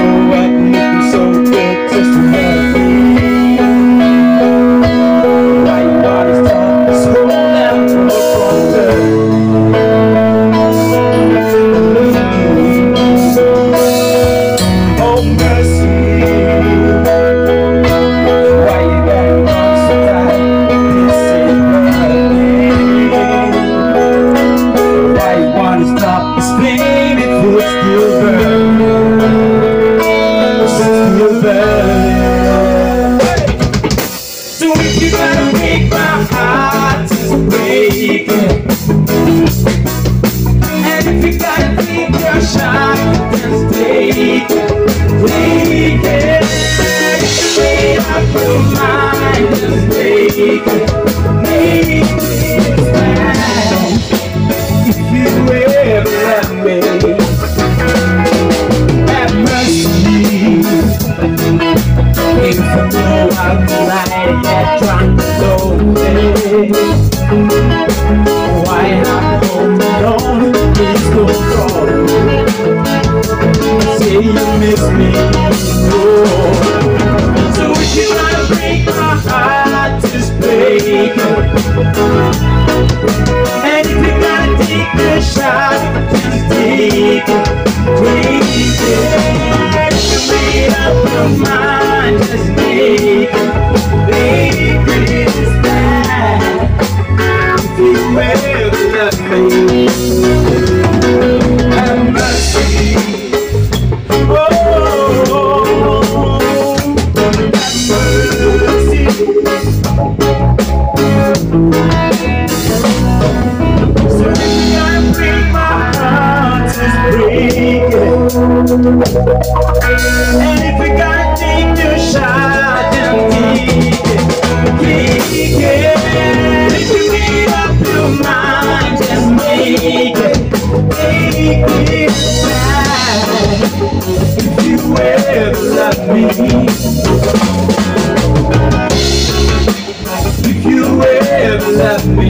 what makes me so good just to love me? Why your body's tough, so down to the corner? Oh mercy, why you gotta run so tight? This ain't nothing. Why you wanna stop explaining if it's still burning? Still burning. So if you gotta make my heart just break it, and if you gotta take your shot, just take it, take it. Made up your mind, just take it, make it stand. If you ever let me, have mercy. If you know I'll be lying yet trying to go away, why not hold on? Please don't call me. Say you miss me, no. So if you wanna break my heart, just break it. And if you gotta take the shot, just take it, take it. If you made up your mind, just make it, make it stand. If you ever love me, have mercy. Oh, have mercy. So if you gotta break my heart, just break it. And if you gotta take the shot, then take it, take it. If you made up your mind, just make it, make it stand. If you ever love me, if you ever love me,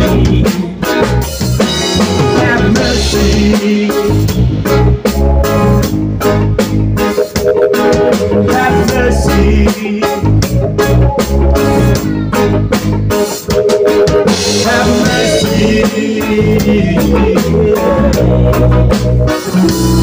have mercy. Have mercy. Have mercy.